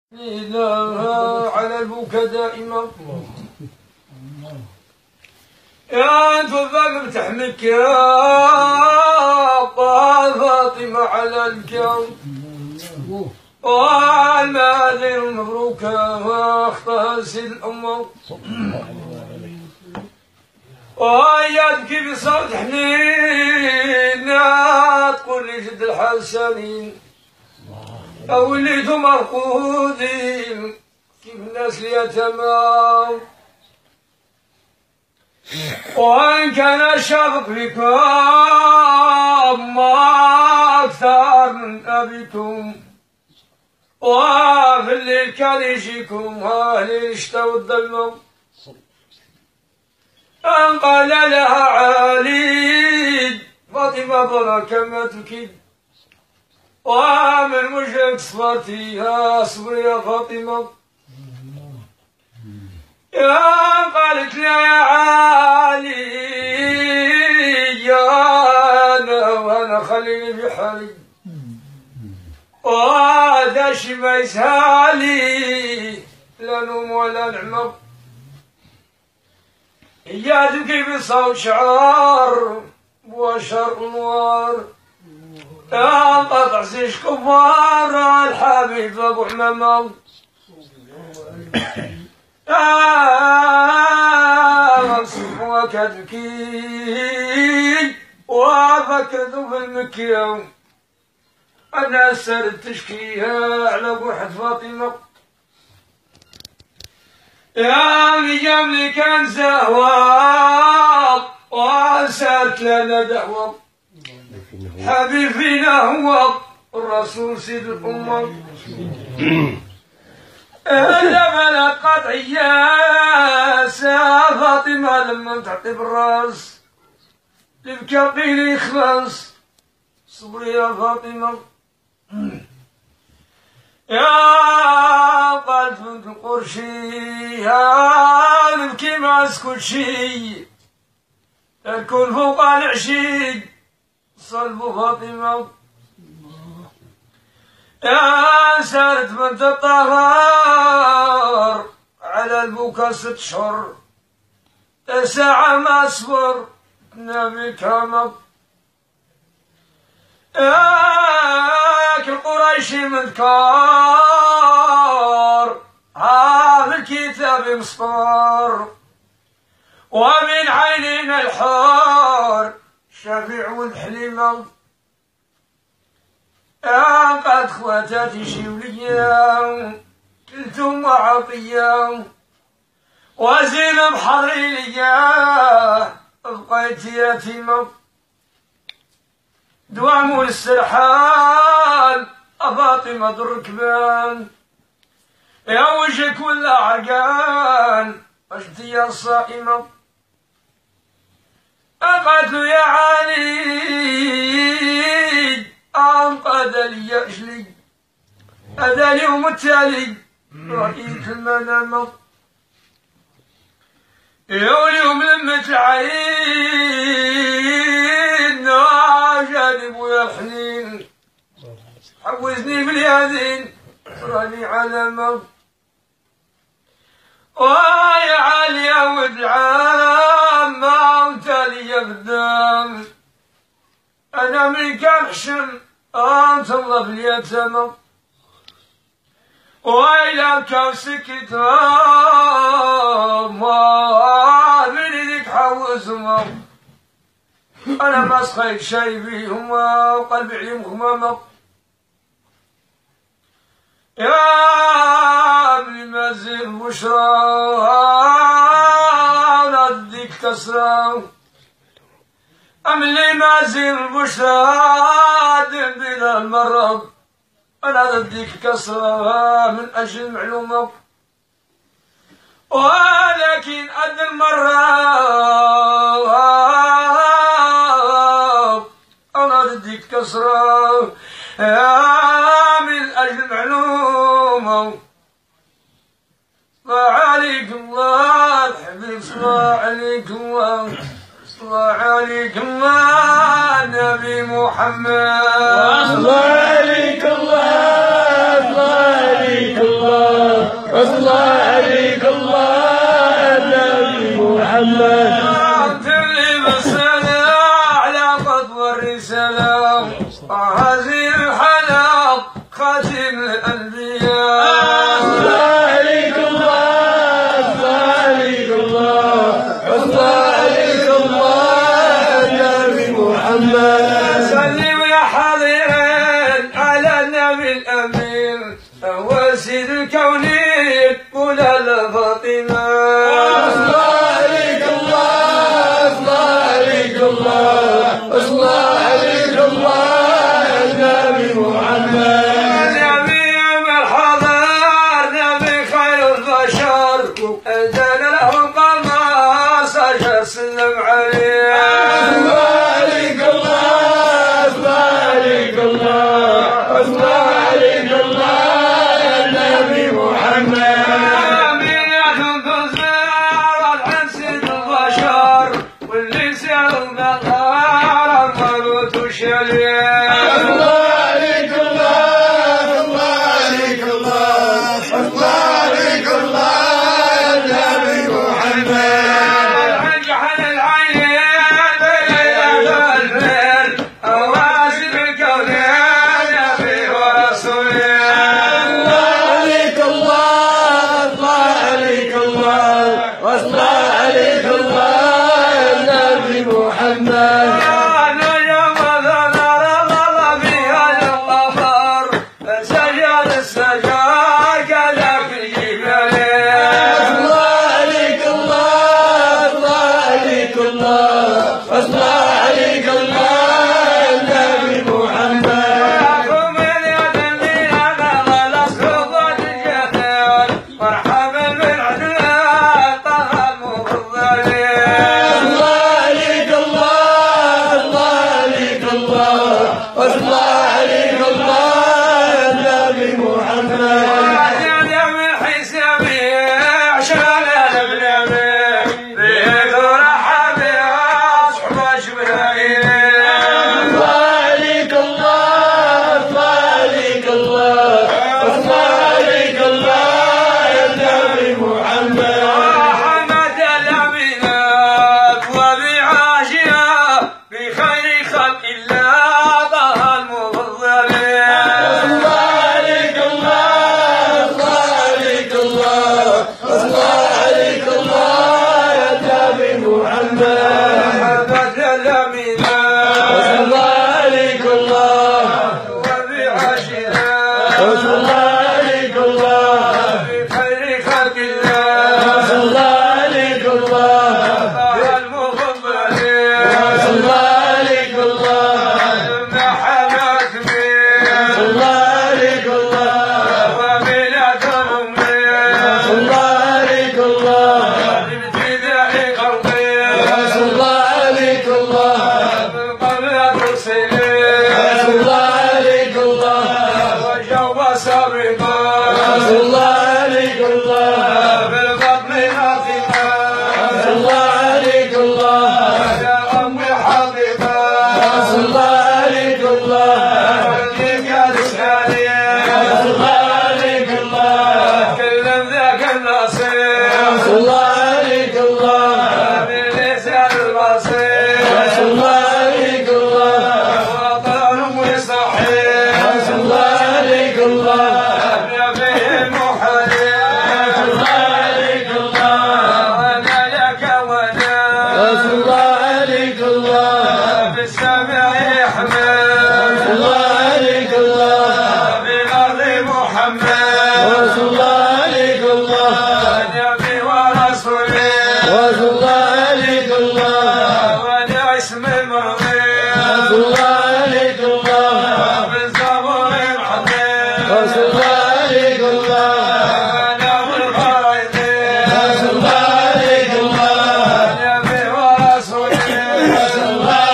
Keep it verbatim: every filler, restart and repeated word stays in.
على البكا دائما يا تفضل تحمك يا فاطمة على الكون والماذن مبروكة واختاس الأمة ويدك بصوت حنين تقول لي جد الحسنين أوليتم مرقودين كيف الناس اليتامى وإن كان الشفق فيكم ما أكثر من أبيكم وفي الليل كان يجيكم أهل الشتاء والظلمة أن قال لها علي فاطمة بركة ما تكيد ومن وجهك صفاتي يا صبري يا فاطمة يا قالت لي يا علي يا أنا وأنا خليني في حالي وهذا شي ما يسهالي لا نوم ولا نعمة هي تبكي بصوت شعار وشر نوار يا قطع زيش كفار الحبيب ابو حمامه يا صفوك تبكي وفكرت في المكية انا سرت تشكيها على بوحة فاطمة يا مجاملي كان زهواق وسالت لنا دعوة حبيب فينا هو الرسول سيد الأمة إلا بلا قطعية فاطمة لما تعطي بالراس تبكي قيل يخلص صبري يا فاطمة يا قالت بنت القرشي يا نبكي ما اسكت شي الكل فوق العشي صلب فاطمة يا سارت بنت الطهار على البكا ست شهور ساعة ما صبر تنامي كامل ياك القريشي مذكار هذا الكتاب مسطور ومن عينينا الحار شفيع والحليمة يا قد خواتاتي شيولية كلتم وعطية وزينب حضري ليا بقيت يتيمة دوام السرحان فاطمة الركبان يا وجهك ولا عرقان عشت يا صائمة قالت له يا علي أنقذ لي أجلي هذا اليوم التالي رأيت المنام يا اليوم لمت العين جانب ويا الحنين حوزني باليدين راني علامة ويا علي يا ولد العامة وتالي قدام أنا من كان حشم أنت الله في اليتامى وإلى كان سكت ما من ذيك حوزهما أنا ما سخيت شي بيهما وقلبي عليهم غمامة يا ابني مازال بشرى رديك كسرى أملي مازال بشرى دم بلا المرض أنا رديك كسرى من أجل معلومة ولكن قد المرة أنا رديك كسرى من أجل معلومة صلى عليك الله الحبيب صلى عليك الله صلى عليك الله نبي محمد صلى عليك الله صلى عليك الله الله عليك الله النبي محمد أنت اللي مسألة على قطب الرسالة وهذه الحلال خاتم الأنبياء الله عليك الله الله عليك الله الله عليك الله النبي محمد سلم يا حاضرين على النبي الأمين هو سيد الكونين ولا الفاطمة الله عليك الله الله عليك الله الله عليك الله النبي محمد نبي مرحبا نبي خير البشر أنزل لهم قمر سجى سلم عليه الله عليك الله الله عليك الله الله عليك الله النبي محمد أمينة تزار الحسن البشر واللي سيروا بالغار الموت شليه الله عليك الله الله عليك الله الله عليك الله النبي محمد الحج عن العين بين الفيل أواسم الكونين نبي ورسوله الله عليك الله الله عليك الله الله عليك الله النبي محمد أنا يوم ذكر الله بها القمر سجل السجار كذاك الجبال الله عليك الله الله عليك الله الله عليك الله النبي محمد قم اليد اللي أنا غلس خطوة الجهل مرحبا بالعدنان طه المفضلين الله عليك الله الله عليك الله الله عليك الله النبي محمد وعدنا من حسابي عشان البنبي بيد رحبي أصحب جبرائيل الله عليك الله الله عليك الله الله عليك الله النبي محمد حمد الأمينات وبعاشها بخير خلق الله طه المفضلين الله عليك الله الله عليك الله الله عليك الله يا نبي محمد حمد الأمينات الله عليك الله وبعاشها الله عليك الله بخير خلق الله الله عليك الله طه المفضلين الله عليك الله ما حماك بيه الله عليك الله ومنة أمي الله عليك الله بابتداء قلبي الله عليك الله قبل المرسلين الله عليك الله وجوب سابقا الله عليك الله بالبطن ناطقا الله عليك الله يا أم حقيقا الله عليك الله وليك لساني الله عليك الله كلم ذاك النصير الله عليك الله بلسان البصير الله عليك الله وطن وصحيح الله عليك الله يا فيه محرم الله عليك الله وانا لك وانا الله عليك الله بالسمع يحمل الله عليك الله بالارض محمد الله عليك الله نبي ورسوله الله عليك الله وانا اسم مرضي الله عليك الله بالزبور العظيم الله عليك الله وانا والفريض الله عليك الله نبي ورسوله الله